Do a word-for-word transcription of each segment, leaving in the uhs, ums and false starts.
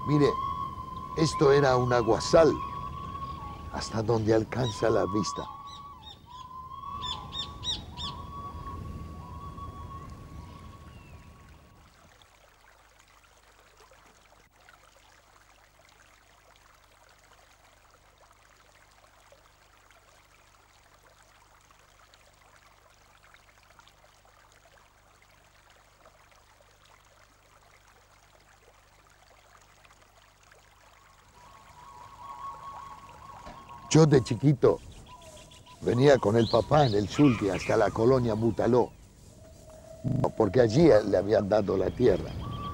Mire, esto era un aguasal, hasta donde alcanza la vista. Yo de chiquito venía con el papá en el Sulti hasta la colonia Butaló, porque allí le habían dado la tierra.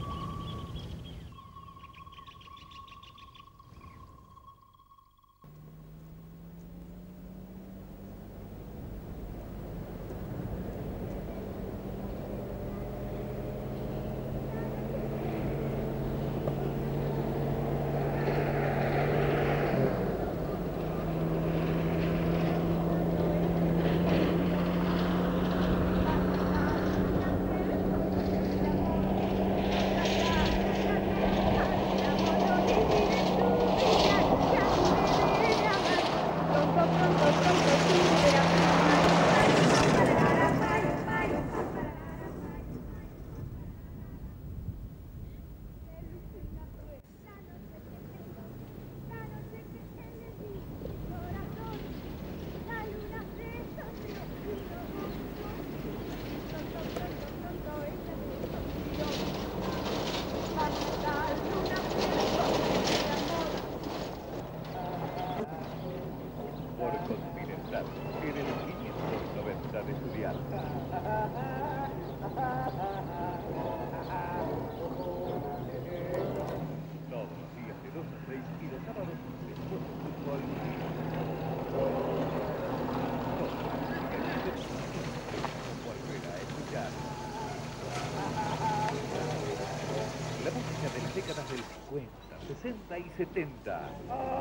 sesenta y setenta.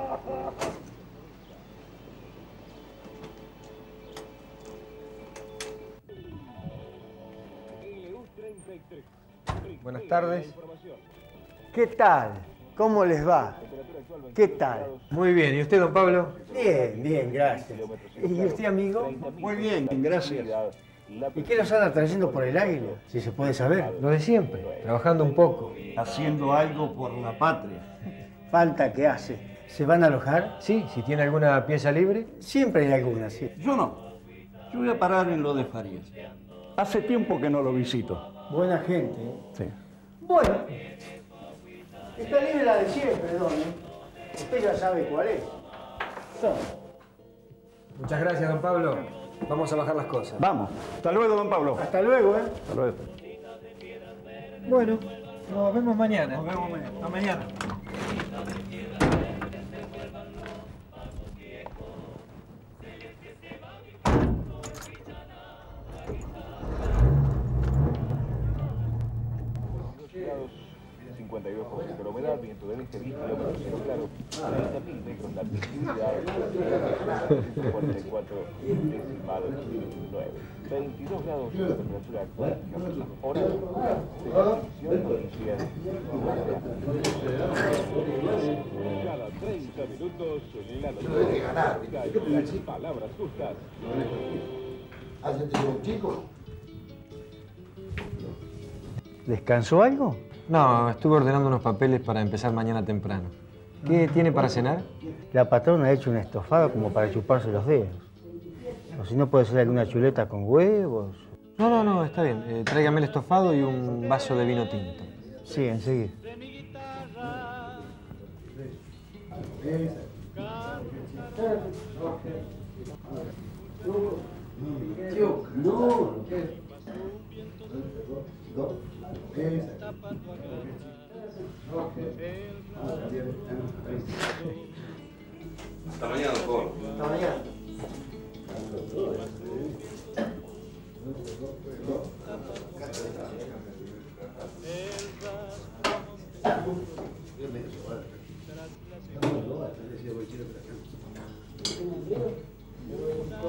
Buenas tardes. ¿Qué tal? ¿Cómo les va? ¿Qué tal? Muy bien. ¿Y usted, don Pablo? Bien, bien, gracias. ¿Y usted, amigo? Muy bien, gracias. ¿Y qué los anda trayendo por el águila? Si se puede saber. Lo de siempre, trabajando un poco. Haciendo algo por la patria. Falta que hace. ¿Se van a alojar? Sí, si tiene alguna pieza libre. Siempre hay alguna, sí. Yo no. Yo voy a parar en lo de Farías. Hace tiempo que no lo visito. Buena gente, ¿eh? Sí. Bueno, está libre la de siempre, don, ¿eh? Usted ya sabe cuál es. Son. Muchas gracias, don Pablo. Vamos a bajar las cosas. Vamos. Hasta luego, don Pablo. Hasta luego, ¿eh? Hasta luego. Bueno, nos vemos mañana. Nos vemos mañana. Hasta mañana. cincuenta y dos por ciento la humedad, viento del este, diez kilómetros cielo claro, treinta mil metros la visibilidad, ciento cuarenta y cuatro decimal nueve, veintidós grados de temperatura actual, hora de definición inicial. Cada treinta minutos, la noticia, palabras justas. ¿Has un chico? ¿Descansó algo? No, estuve ordenando unos papeles para empezar mañana temprano. ¿Qué tiene para cenar? La patrona ha hecho un estofado como para chuparse los dedos. O si no, puede ser alguna chuleta con huevos. No, no, no, está bien. Eh, tráigame el estofado y un vaso de vino tinto. Sí, enseguida. Hasta mañana, doctor. Hasta mañana.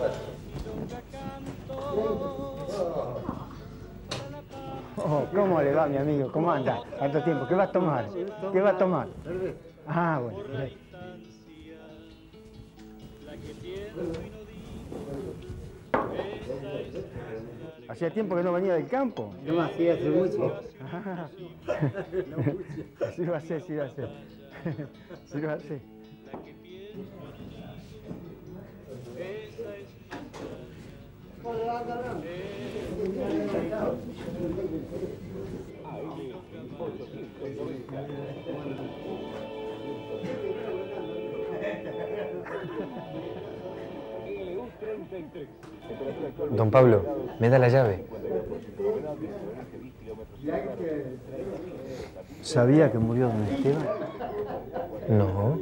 Oh, ¿cómo le va? va, mi amigo? ¿Cómo anda? ¿Cuánto tiempo? ¿Qué va a tomar? ¿Qué va a tomar? Ah, bueno. ¿Hacía tiempo que no venía del campo? No, hacía hace mucho. Sí lo hace, sí lo hace. Sí lo hace. Don Pablo, ¿me da la llave? ¿Sabía que murió don Esteban? No.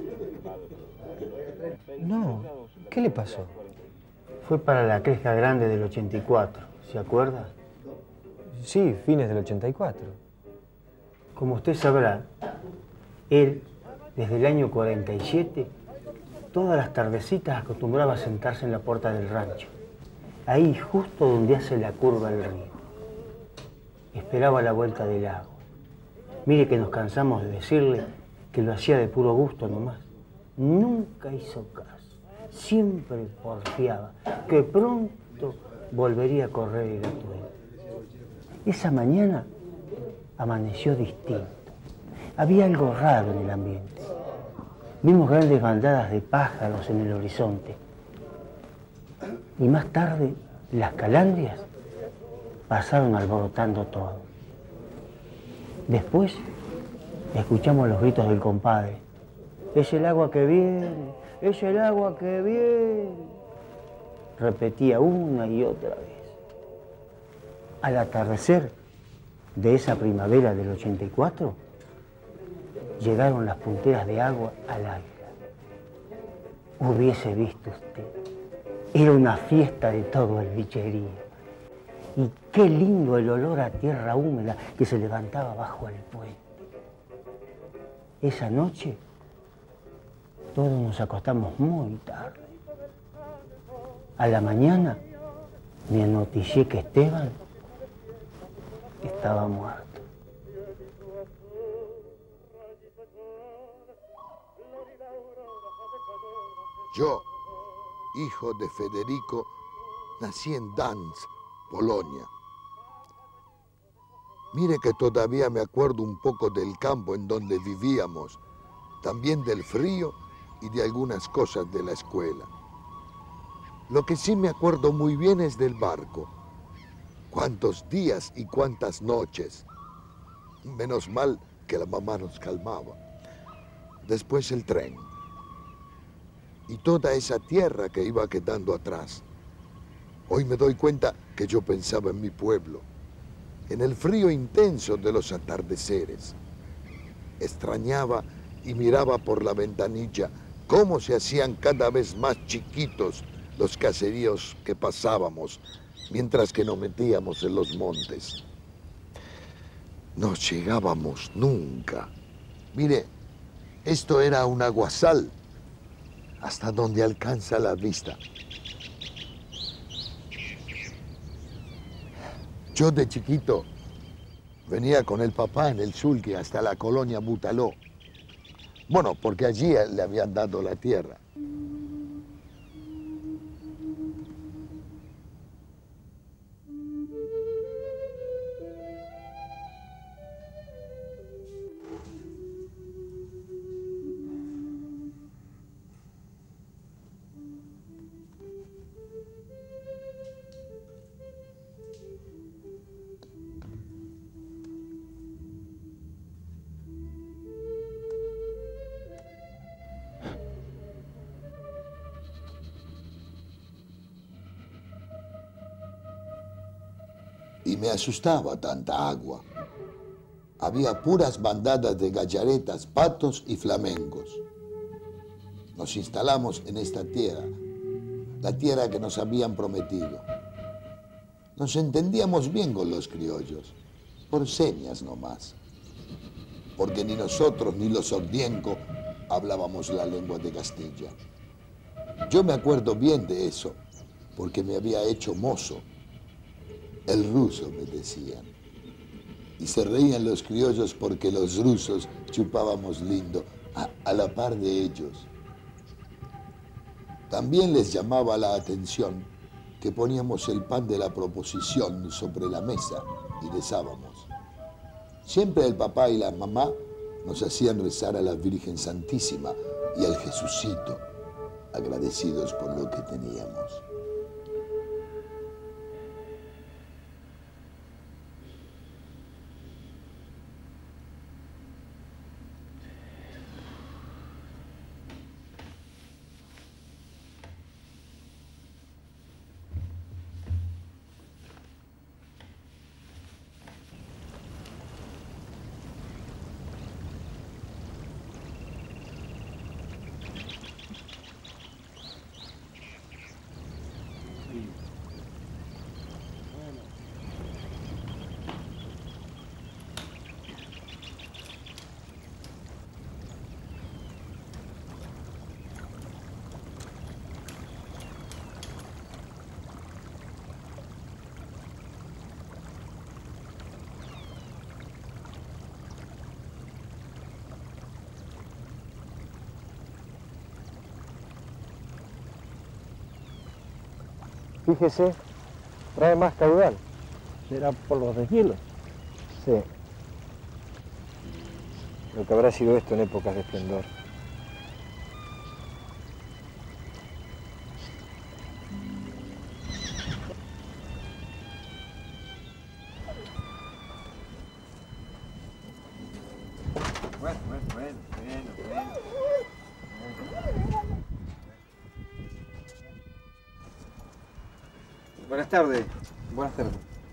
No. ¿Qué le pasó? Fue para la Cresca Grande del ochenta y cuatro, ¿se acuerda? Sí, fines del ochenta y cuatro. Como usted sabrá, él, desde el año cuarenta y siete, todas las tardecitas acostumbraba a sentarse en la puerta del rancho, ahí justo donde hace la curva el río. Esperaba la vuelta del agua. Mire que nos cansamos de decirle que lo hacía de puro gusto nomás. Nunca hizo caso. Siempre porfiaba que pronto volvería a correr el atuendo. Esa mañana amaneció distinto. Había algo raro en el ambiente. Vimos grandes bandadas de pájaros en el horizonte. Y más tarde, las calandrias pasaron alborotando todo. Después, escuchamos los gritos del compadre. Es el agua que viene, es el agua que viene. Repetía una y otra vez. Al atardecer de esa primavera del ochenta y cuatro, llegaron las punteras de agua al águila. Hubiese visto usted, era una fiesta de todo el bicherío. Y qué lindo el olor a tierra húmeda que se levantaba bajo el puente. Esa noche, todos nos acostamos muy tarde. A la mañana, me anoticié que Esteban estaba muerto. Yo, hijo de Federico, nací en Danz, Polonia. Mire que todavía me acuerdo un poco del campo en donde vivíamos, también del frío y de algunas cosas de la escuela. Lo que sí me acuerdo muy bien es del barco. Cuántos días y cuántas noches. Menos mal que la mamá nos calmaba. Después el tren. Y toda esa tierra que iba quedando atrás. Hoy me doy cuenta que yo pensaba en mi pueblo, en el frío intenso de los atardeceres. Extrañaba y miraba por la ventanilla cómo se hacían cada vez más chiquitos los caseríos que pasábamos mientras que nos metíamos en los montes. No llegábamos nunca. Mire, esto era un aguasal hasta donde alcanza la vista. Yo de chiquito venía con el papá en el sulky hasta la colonia Butaló. Bueno, porque allí le habían dado la tierra. Y me asustaba tanta agua. Había puras bandadas de gallaretas, patos y flamencos. Nos instalamos en esta tierra, la tierra que nos habían prometido. Nos entendíamos bien con los criollos, por señas nomás, porque ni nosotros ni los ordienco hablábamos la lengua de Castilla. Yo me acuerdo bien de eso, porque me había hecho mozo. El ruso, me decían. Y se reían los criollos porque los rusos chupábamos lindo, a, a la par de ellos. También les llamaba la atención que poníamos el pan de la proposición sobre la mesa y rezábamos. Siempre el papá y la mamá nos hacían rezar a la Virgen Santísima y al Jesucito, agradecidos por lo que teníamos. Fíjese, trae más caudal. ¿Será por los deshielos? Sí. Lo que habrá sido esto en épocas de esplendor. Bueno, bueno, bueno, bueno, bueno. Buenas tardes. Buenas tardes.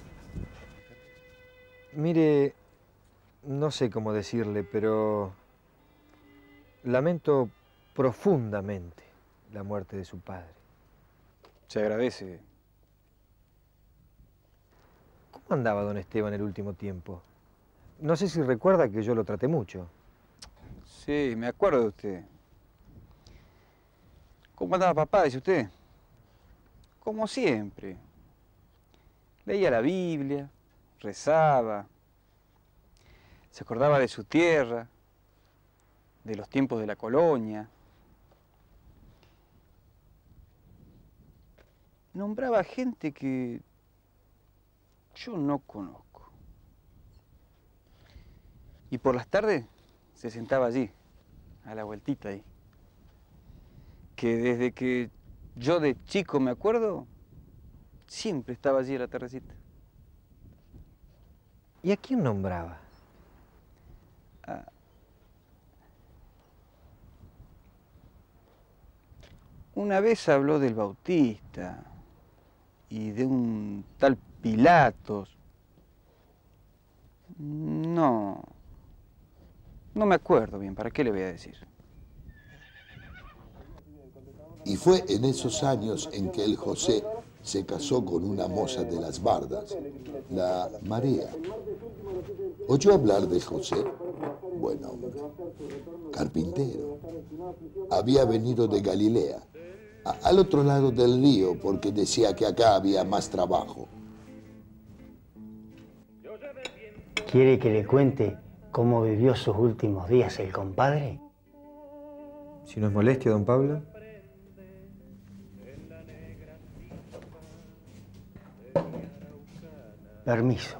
Mire, no sé cómo decirle, pero lamento profundamente la muerte de su padre. Se agradece. ¿Cómo andaba don Esteban el último tiempo? No sé si recuerda que yo lo traté mucho. Sí, me acuerdo de usted. ¿Cómo andaba papá, dice usted? Como siempre. Leía la Biblia, rezaba, se acordaba de su tierra, de los tiempos de la colonia. Nombraba gente que yo no conozco. Y por las tardes se sentaba allí, a la vueltita ahí. Que desde que yo de chico me acuerdo, siempre estaba allí en la terracita. ¿Y a quién nombraba? Ah. Una vez habló del Bautista y de un tal Pilatos. No, no me acuerdo bien, ¿para qué le voy a decir? Y fue en esos años en que el José se casó con una moza de las Bardas, la María. ¿Oyó hablar de José? Buen hombre, carpintero. Había venido de Galilea, a, al otro lado del río, porque decía que acá había más trabajo. ¿Quiere que le cuente cómo vivió sus últimos días el compadre? Si no es molestia, don Pablo. Permiso.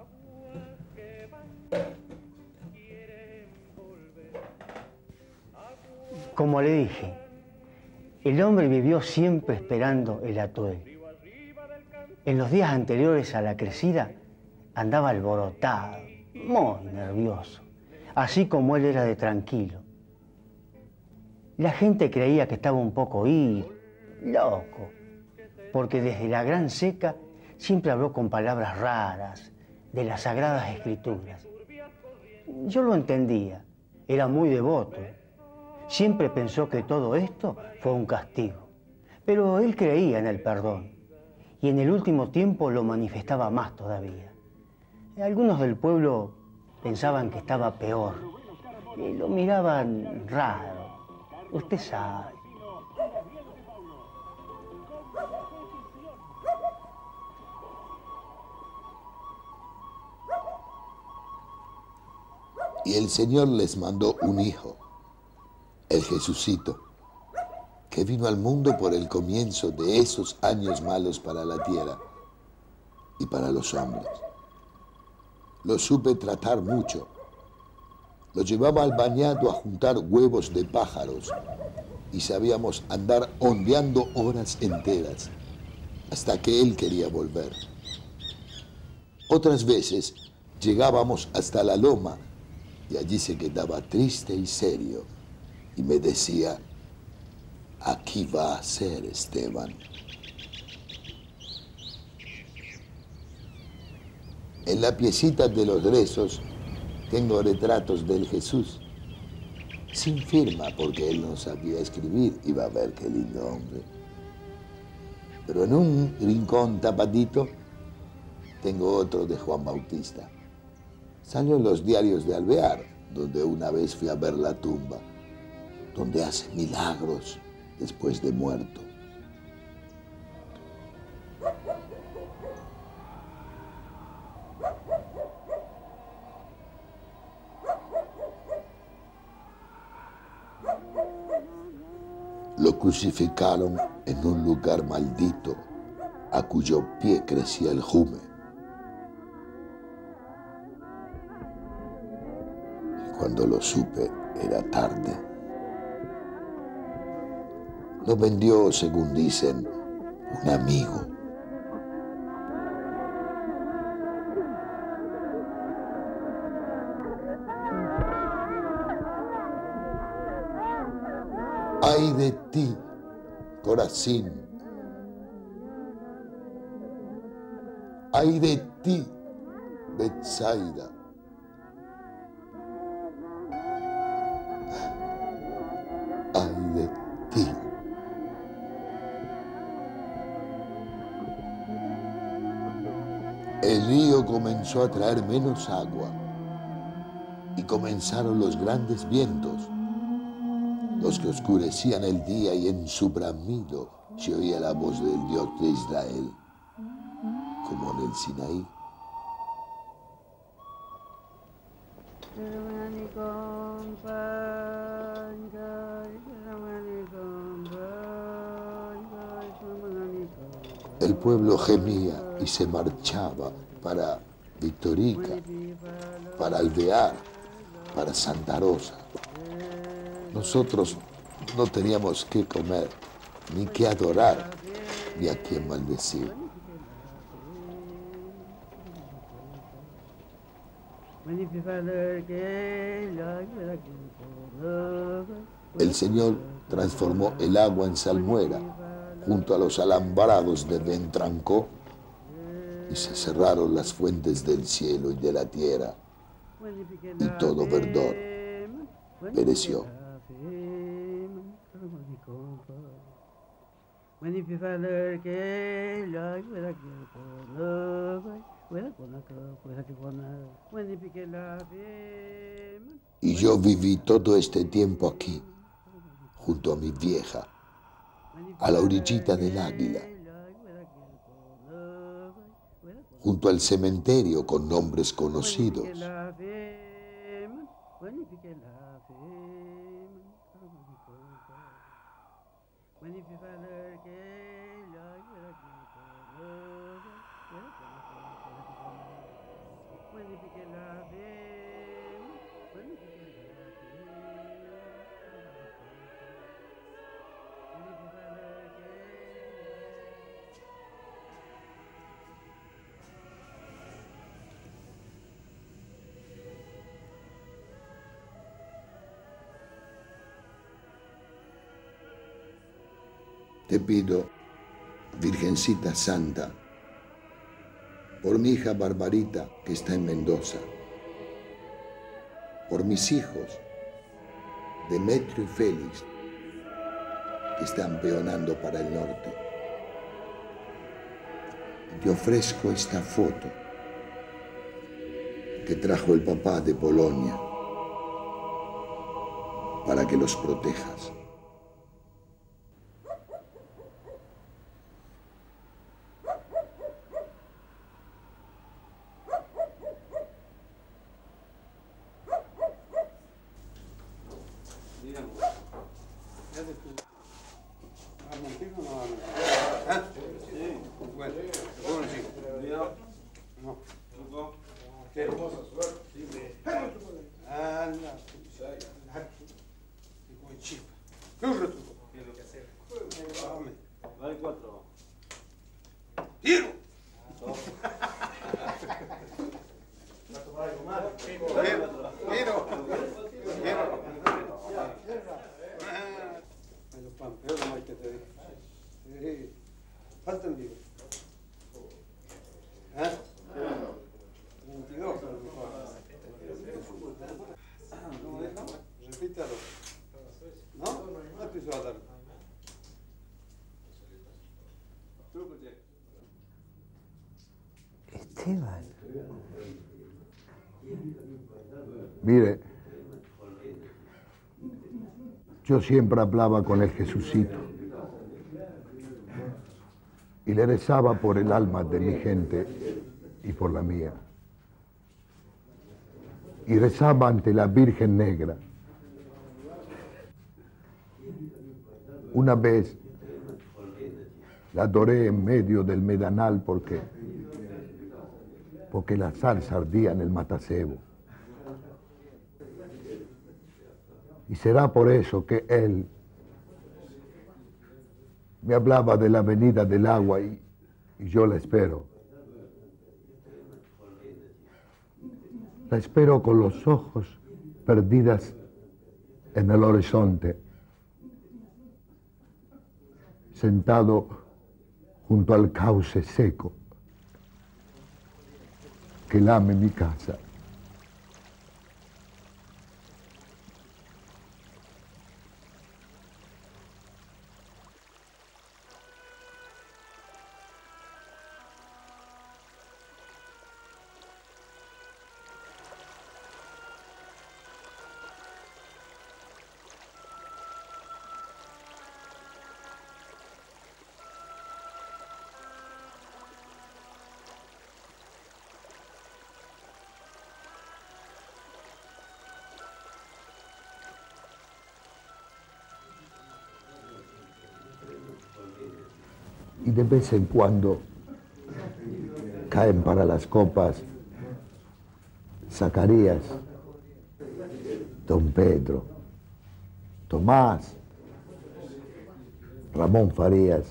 Como le dije, el hombre vivió siempre esperando el atuel. En los días anteriores a la crecida andaba alborotado, muy nervioso, así como él era de tranquilo. La gente creía que estaba un poco ir, loco, porque desde la gran seca siempre habló con palabras raras de las Sagradas Escrituras. Yo lo entendía, era muy devoto. Siempre pensó que todo esto fue un castigo. Pero él creía en el perdón y en el último tiempo lo manifestaba más todavía. Algunos del pueblo pensaban que estaba peor y lo miraban raro. Usted sabe. Y el Señor les mandó un hijo, el Jesucito, que vino al mundo por el comienzo de esos años malos para la tierra y para los hombres. Lo supe tratar mucho. Lo llevaba al bañado a juntar huevos de pájaros y sabíamos andar ondeando horas enteras hasta que él quería volver. Otras veces llegábamos hasta la loma y allí se quedaba triste y serio y me decía, aquí va a ser Esteban. En la piecita de los rezos tengo retratos del Jesús, sin firma porque él no sabía escribir, iba a ver qué lindo hombre. Pero en un rincón tapadito tengo otro de Juan Bautista. Salió en los diarios de Alvear, donde una vez fui a ver la tumba, donde hace milagros después de muerto. Lo crucificaron en un lugar maldito, a cuyo pie crecía el jume. Y cuando lo supe, era tarde. Lo vendió, según dicen, un amigo. ¡Ay de ti, Corazín! ¡Ay de ti, Betsaida! ¡Ay de ti! El río comenzó a traer menos agua y comenzaron los grandes vientos, los que oscurecían el día, y en su bramido se oía la voz del Dios de Israel, como en el Sinaí. El pueblo gemía y se marchaba para Victorica, para Alvear, para Santa Rosa. Nosotros no teníamos qué comer, ni qué adorar, ni a quién maldecir. El Señor transformó el agua en salmuera junto a los alambrados de Bentrancó y se cerraron las fuentes del cielo y de la tierra y todo verdor pereció. Y yo viví todo este tiempo aquí, junto a mi vieja, a la orillita del Águila, junto al cementerio con nombres conocidos. Te pido, Virgencita Santa, por mi hija Barbarita, que está en Mendoza, por mis hijos, Demetrio y Félix, que están peonando para el norte. Te ofrezco esta foto que trajo el papá de Polonia para que los protejas. Faltan diez. ¿Ah? veintidós. ¿Cómo dejamos? Repítalo. ¿No? No te hizo dar. Esteban. Mire, yo siempre hablaba con el Jesucito y le rezaba por el alma de mi gente y por la mía. Y rezaba ante la Virgen Negra. Una vez la adoré en medio del medanal porque, porque la salsa ardía en el matacebo. Y será por eso que él me hablaba de la venida del agua y, y yo la espero. La espero con los ojos perdidas en el horizonte, sentado junto al cauce seco que lame mi casa. Y de vez en cuando caen para las copas Zacarías, Don Pedro, Tomás, Ramón Farías.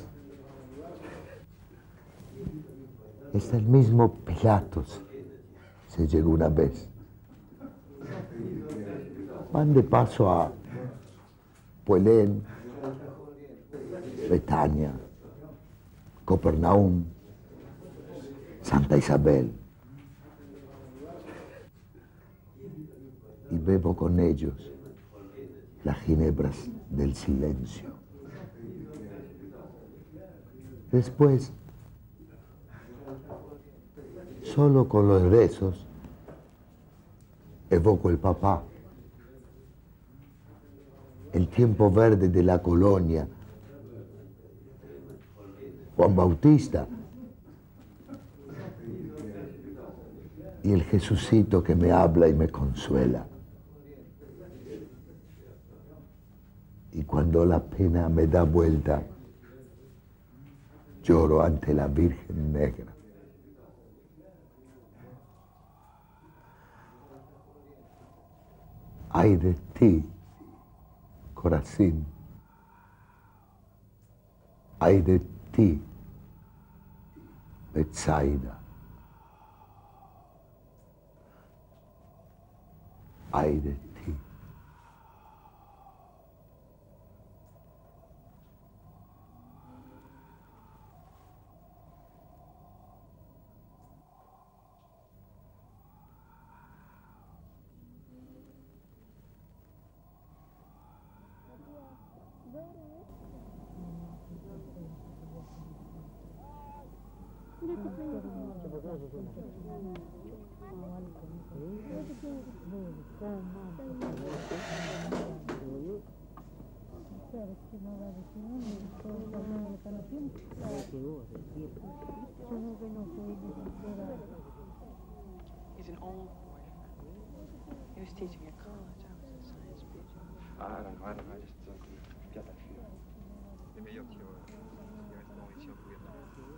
Hasta el mismo Pilatos se llegó una vez. Van de paso a Puelén, Betania, Copernaum, Santa Isabel. Y bebo con ellos las ginebras del silencio. Después, solo con los rezos, evoco el papá, el tiempo verde de la colonia, Juan Bautista y el Jesucito que me habla y me consuela. Y cuando la pena me da vuelta, lloro ante la Virgen Negra. Ay de ti, Corazín. Ay de ti, Betsaida. Ay de ti. He's an old boy. He was teaching at college. I was a science major. I don't know, I don't know, I just don't get that feeling. C'est meilleur qu'il reste ici en Guyane.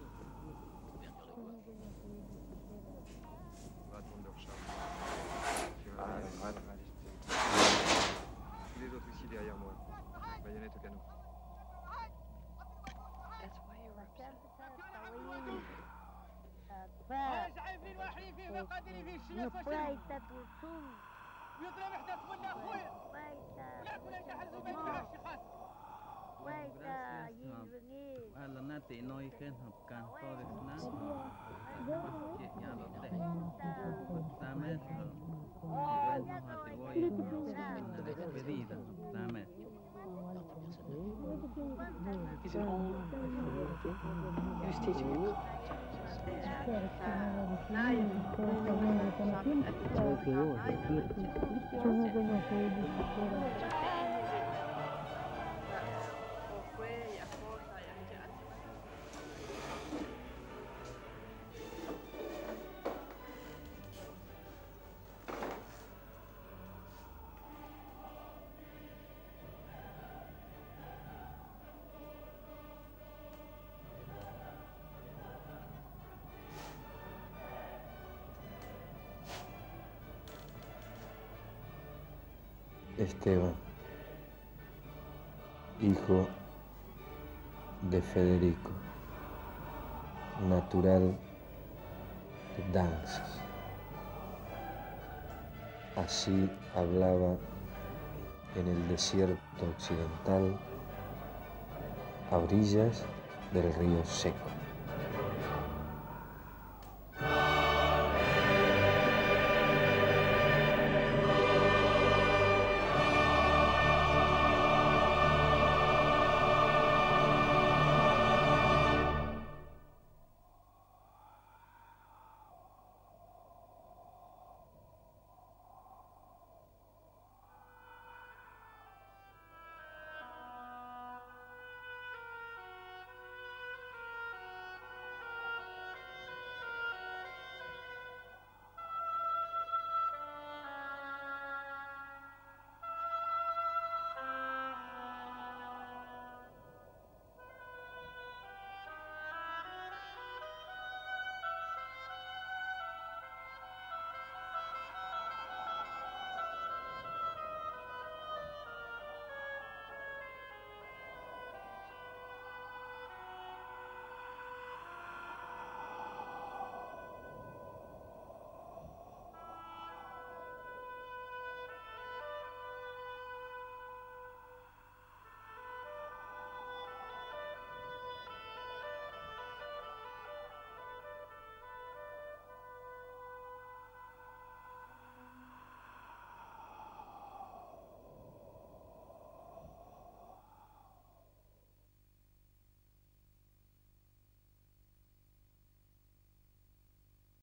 Va attendre leur charge. Ah non, I don't know, I just... Tous les autres ici derrière moi. Baïonnette au canon. That's why you're upset. عارفين واحدين فيه وقادرين فيه الشيء نفايتك وصوم يضرب احدى اخونا اخويا نفايتك لا ولا يحرزوا بين الشيخات Ala nati noi ken hop kan todes na che ya lo te tamet ven no hati voy na despedida tamet He's an old he was teaching at Esteban, hijo de Federico, natural de Danzig. Así hablaba en el desierto occidental, a orillas del río Seco.